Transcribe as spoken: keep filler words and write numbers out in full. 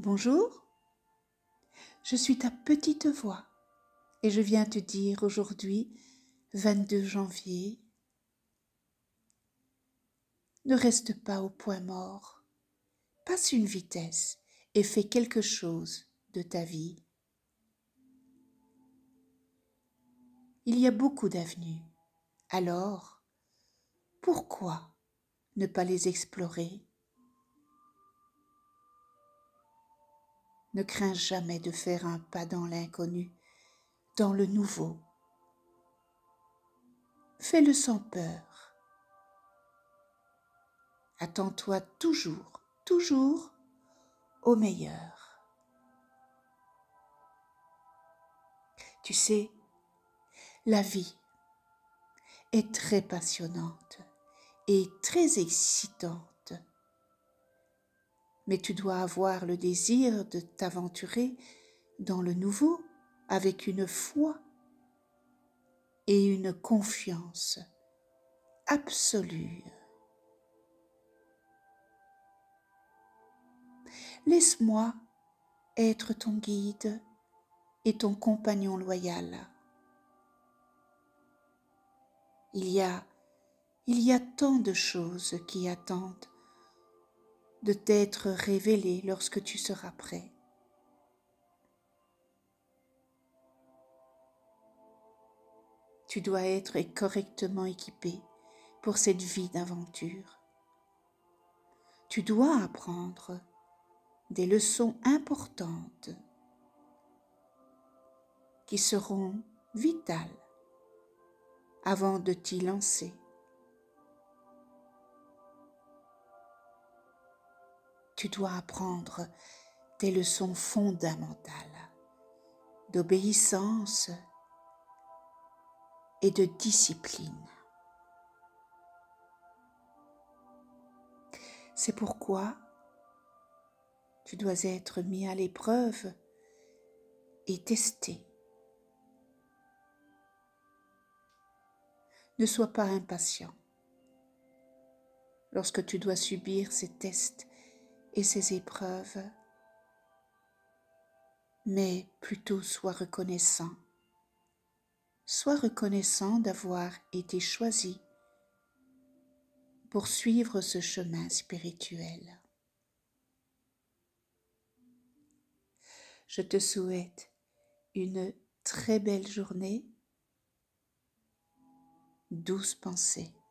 Bonjour, je suis ta petite voix et je viens te dire aujourd'hui, vingt-deux janvier, ne reste pas au point mort, passe une vitesse et fais quelque chose de ta vie. Il y a beaucoup d'avenues, alors pourquoi ne pas les explorer? Ne crains jamais de faire un pas dans l'inconnu, dans le nouveau. Fais-le sans peur. Attends-toi toujours, toujours au meilleur. Tu sais, la vie est très passionnante et très excitante. Mais tu dois avoir le désir de t'aventurer dans le nouveau avec une foi et une confiance absolue. Laisse-moi être ton guide et ton compagnon loyal. Il y a, il y a tant de choses qui attendent de t'être révélées lorsque tu seras prêt. Tu dois être correctement équipé pour cette vie d'aventure. Tu dois apprendre des leçons importantes qui seront vitales avant de t'y lancer. Tu dois apprendre des leçons fondamentales d'obéissance et de discipline. C'est pourquoi tu dois être mis à l'épreuve et testé. Ne sois pas impatient lorsque tu dois subir ces tests et ces épreuves, mais plutôt sois reconnaissant. Sois reconnaissant d'avoir été choisi pour suivre ce chemin spirituel. Je te souhaite une très belle journée, douce pensée.